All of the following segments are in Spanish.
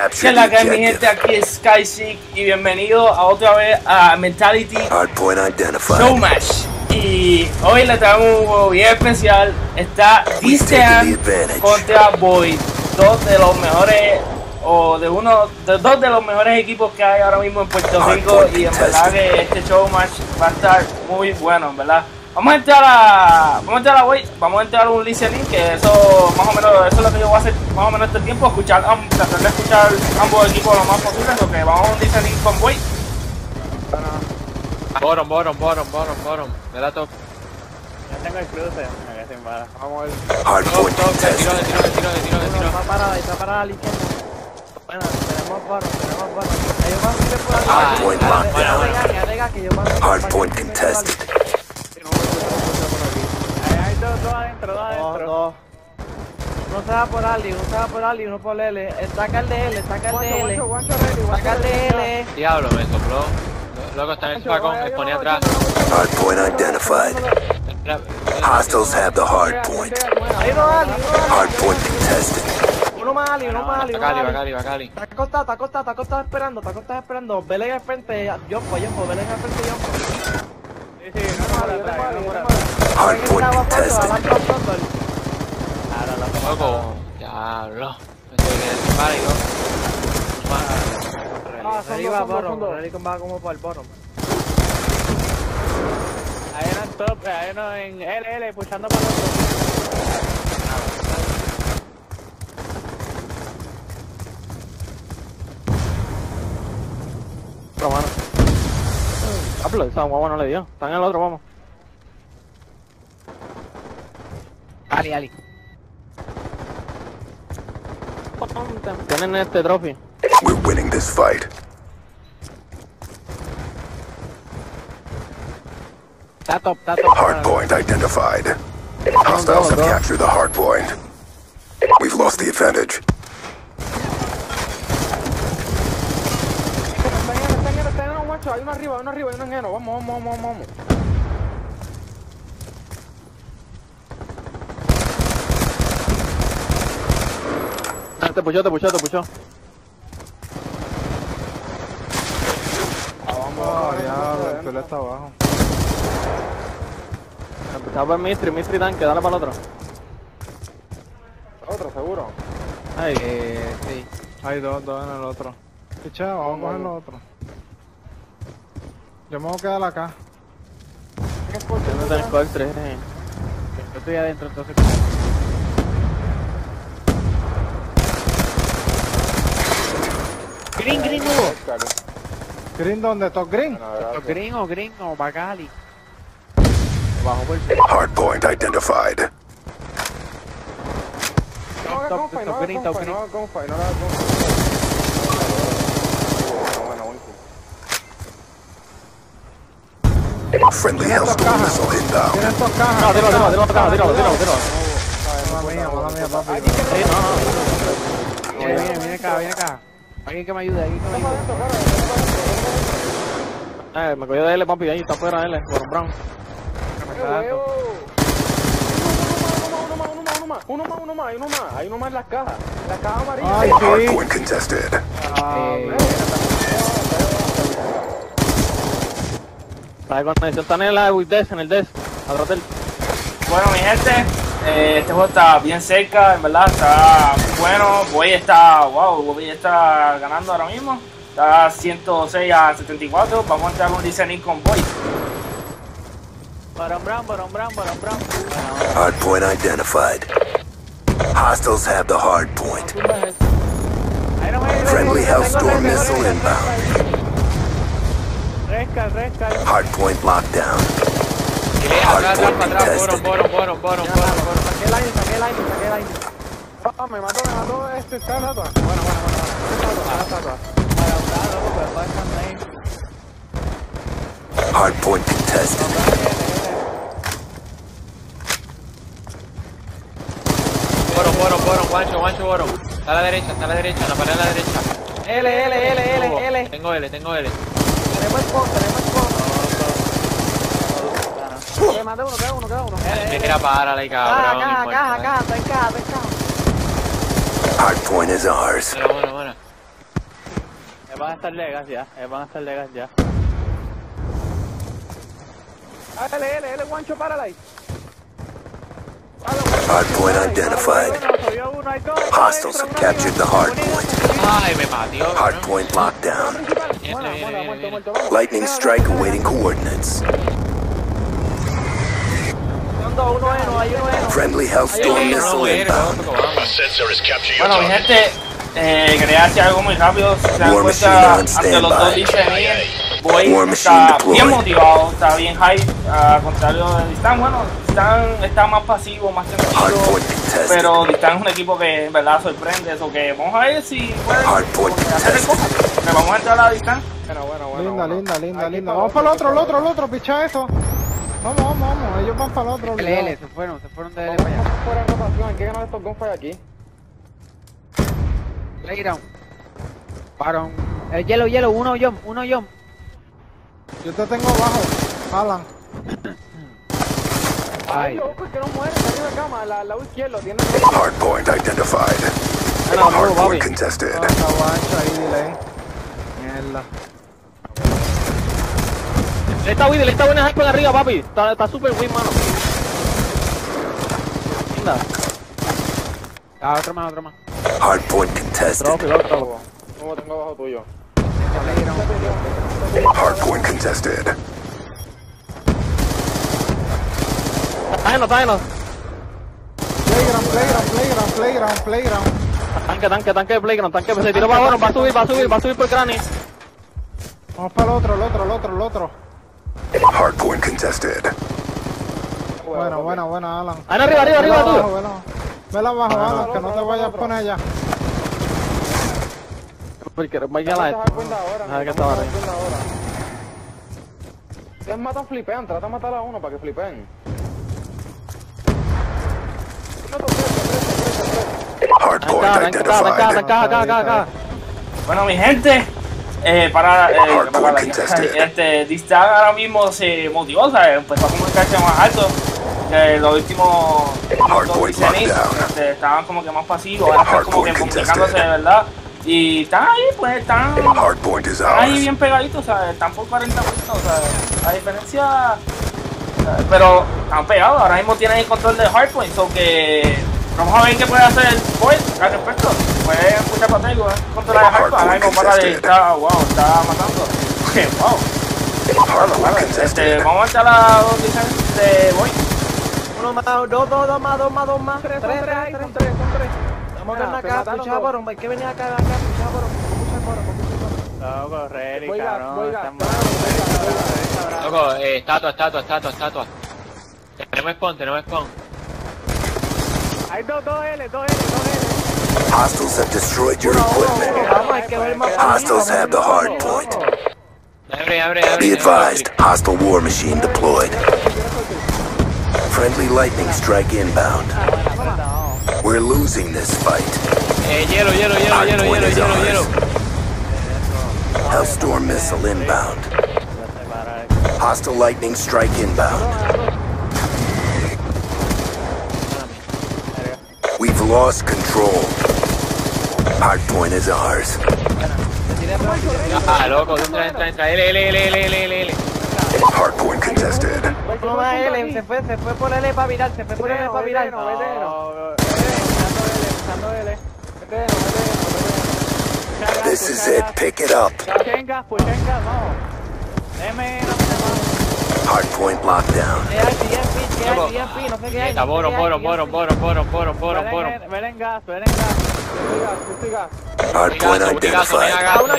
Que la que mi gente, aquí es SkySeek y bienvenido a otra vez a Mentality Showmatch. Y hoy le traemos un juego bien especial. Está Distant contra Void, dos de los mejores dos de los mejores equipos que hay ahora mismo en Puerto Rico, y en verdad que este showmatch va a estar muy bueno, en verdad. Vamos a entrar a Void, vamos a entrar a un listening, que eso más o menos, eso es lo que yo voy a hacer más o menos este tiempo, tratar de escuchar ambos equipos lo más posible, lo que vamos a un listening con Void. Bottom. Me da top. Ya tengo el cruce, me quedé sin bala. Vamos a ver. Top, de tiro. Está parada a la izquierda. Bueno, tenemos bottom. Ellos van a subir por ahí. Arriga, que yo van a subir. Hardpoint contested. Hay dos adentro. Dos. Uno se va por Ali, uno por L. Saca el de L. Saca el de L. Diablo, me sopló. Loco, está en el facón, me ponía atrás. Hardpoint identified. Hostiles have the hardpoint. Ahí no Ali. Hardpoint contested. Uno más Ali. Va Cali. Está acostado esperando. Velen al frente, Jumpo, Velen al frente, Jumpo. Sí, no por atrás. Hardpoint contested. Loco, diablo. Me estoy quedando pánico. Arriba, bottom. Relicon va como por el bottom. Hay uno en top, hay uno en L, pushando para el otro. Otro, mano. Hablo, esa guagua no le dio. Está en el otro, vamos. Ali. Tienen este trophy. We're winning this fight. Está top. Hardpoint identified. Hostiles have captured the hardpoint. We've lost the advantage. Está en un guacho, hay uno arriba, hay uno en lleno. Vamos. Te puchó. Vamos, diablo, el suelo está abajo. Empezaba por Mystery tanque, dale para el otro. ¿Otro, seguro? Ay, sí. Hay dos en el otro. Pichado, vamos a coger los otros. Yo me voy a quedar acá. Yo no tengo el 3. Yo estoy adentro, entonces. Green, Hugo. ¿Green dónde? ¿Top green? Green o Bacali. Bajo por Hardpoint identified. Top green. Friendly Hellstorm missile inbound. ¿Tienes dos cajas? No, tíralo. Mala mía, papi. Viene acá. Alguien que me ayude, me cogió de L, papi, ahí está afuera L, por Brown. Uno más. Hay uno más en las cajas. Las cajas amarillas. Ay, sí. Hardpoint contested. Está de conexión, está en el desk, atrás del. Bueno, mi gente, este juego está bien cerca, en verdad, está bueno. Void está ganando ahora mismo. Está 106 a 74. Vamos a entrar a un listening con Void. Bottom brown. Hardpoint identified. Hostiles have the hardpoint. Friendly Hellstorm missile inbound. Rescal. Hardpoint locked down. Atrás, Hardpoint contested. bottom. Saqué el line. Me mató este, está la estatua. Bueno. Hardpoint contested. Bottom, guancho, bottom. Está a la derecha, en la pared a la derecha. L. Tengo L. Tenemos el spawn. Me maté uno, queda uno. Mira, párale, cabrón. Caja, está en caja. Hardpoint is ours. Bueno. Van a estar legas ya, van a estar legas ya. L, guancho, párala ahí. Hardpoint identified. Hostiles have captured the hardpoint. Ay, me pateó. Hardpoint locked down. Muerto. Lightning strike awaiting coordinates. Uno hay uno. Friendly Hellstorm missile inbound. Bueno, mi gente, quería decir algo muy rápido. Si se dan War cuenta, machine on ante los dos standby. dice Boy War está machine deployed. bien motivado, está bien hype, a contrario de Distan. Bueno, Distan está más pasivo, más tranquilo, Hardpoint contested. pero Distan es un equipo que en verdad sorprende. Eso que vamos a ver si puede Hardpoint hacer el contested. cojo. Le vamos a entrar a la Distan. Linda. Vamos para el otro, picha eso. Vamos. Ellos van para el otro. LL, se fueron de L para allá. Fuera de rotación, hay que ganar estos gunfights aquí. Playground. Paron. Hielo, uno jump. Yo te tengo abajo, Alan. Ay, loco, que no muere, está arriba de cama, al lado izquierdo, tiene Hardpoint identified. Hardpoint contested. Esta guancha ahí, dile. Mierda. Le está buena hype arriba, papi. Está super win, mano. Linda. Otro más. Hardpoint contested. como tengo abajo tuyo. Hardpoint contested. Tágenos. Playground. Tanque de playground, se tiró para abajo, va a subir por cráneo. Vamos para el otro. Hardpoint contested. Buena, Alan. Arriba, tú. Vela abajo, Alan, que no te vayas a poner allá. Porque vaya la esto. A ver qué estaba ahí. Ustedes matan, flipean, trata de matar a uno para que flipeen. Hardpoint identified. Acá. Bueno, mi gente, Distan ahora mismo se motivó, o sea, empezó a comunicarse más alto. Los últimos Hardpoint locked down. estaban como que más pasivos, ahora están como que comunicándose de verdad. Y están ahí, pues están Hardpoint is ahí ours. bien pegaditos, o sea, están por 40 puntos, o sea, a diferencia, pero están pegados, ahora mismo tienen el control de Hardpoint, so que vamos a ver qué puede hacer el Boyd al respecto. Puede escuchar pateo, controlar el Hardpoint, ahora mismo para de está matando. Wow. Vamos a echar a dos licencias de Boyd. Uno más, dos más, tres. Vamos a ganar acá, pucha por hay que venir acá, pucha por No, correr, Voy cabrón. gas. Loco, estatua. Tenemos spawn. Hay dos L. Hostiles have destroyed your equipment. Vamos, hay que ver más. Hostiles have the hardpoint. Abre. Be advised, hostile war machine deployed. Friendly lightning strike inbound. We're losing this fight. Hielo. Hellstorm missile inbound. Hostile lightning strike inbound. We've lost control. Hardpoint is ours. Loco, entra. L. Hardpoint contested. Uno más L, se fue por L para virar, This is it. Pick it up. Hardpoint lockdown. no sé qué hay. Boron. Hardpoint identified.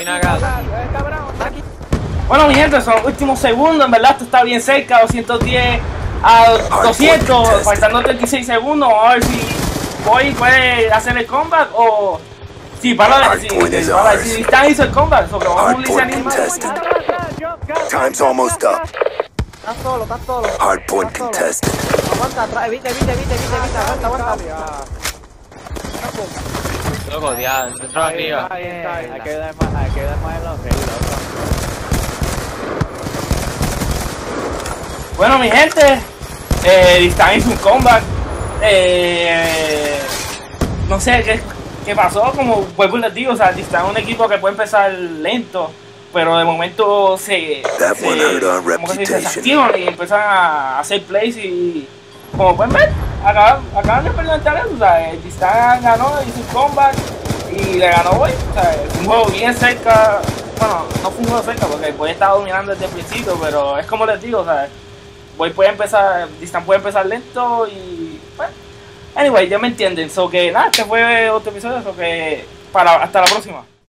Bueno, mi gente, son los últimos segundos, en verdad esto está bien cerca, 210 a 200, faltando 36 segundos, a ver si Boyd puede hacer el comeback o si si Distan hizo el comeback, so que vamos a un Hardpoint contested. Time's almost up. Estás solo. Hardpoint contested. Aguanta atrás, evita, aguanta. Loco, ya, entró arriba. Hay que dar más en los Bueno, mi gente, Distan hizo un comeback. No sé, ¿qué pasó? Como vuelvo y les digo, o sea, está un equipo que puede empezar lento, pero de momento se activan y empiezan a hacer plays y como pueden ver, acaban de experimentar eso, o sea, Distan ganó, hizo un comeback y le ganó Boy, o sea, un juego bien cerca, bueno, no fue un juego cerca porque Boy estaba dominando desde el principio, pero es como les digo, o sea, Boy puede empezar, Distan puede empezar lento y bueno, anyway, ya me entienden, so que nada, este fue otro episodio, so que hasta la próxima.